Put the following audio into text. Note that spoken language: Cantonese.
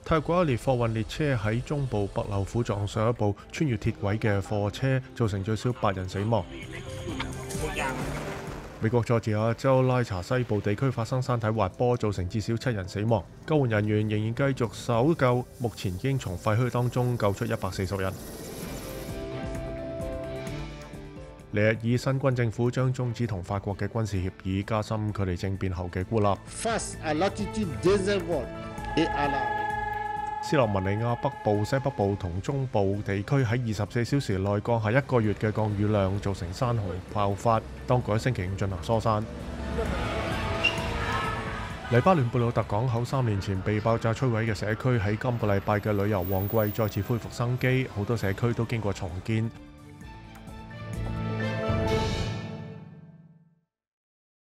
泰國一列貨運列車喺中部北漏府撞上一部穿越鐵軌嘅貨車，造成最少8人死亡。美國佐治亞州拉查西部地區發生山體滑坡，造成至少7人死亡。救援人員仍然繼續搜救，目前已經從廢墟當中救出140人。尼日爾新軍政府將終止同法國嘅軍事協議，加深佢哋政變後嘅孤立。斯洛文尼亞北部、西北部同中部地區喺24小時內降下1個月嘅降雨量，造成山洪爆發。當局喺星期五進行疏散。黎巴嫩貝魯特港口3年前被爆炸摧毀嘅社區喺今個禮拜嘅旅遊旺季再次恢復生機，好多社區都經過重建。